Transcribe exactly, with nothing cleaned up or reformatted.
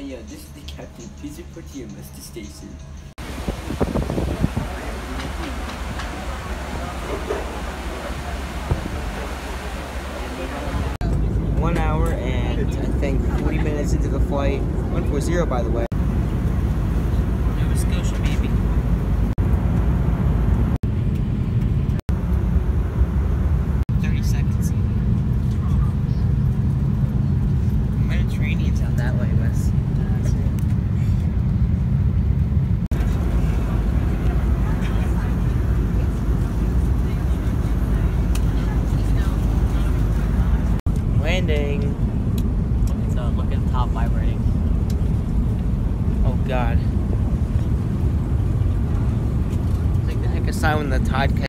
Hey, uh, this is the captain. Please report to your muster station. One hour and I think forty minutes into the flight. one forty, by the way. Nova Scotia, maybe. thirty seconds. Mediterranean's out that way, Wes. Landing. Look at the, look at the top vibrating. Oh God. It's like the heck aside when the tide catches.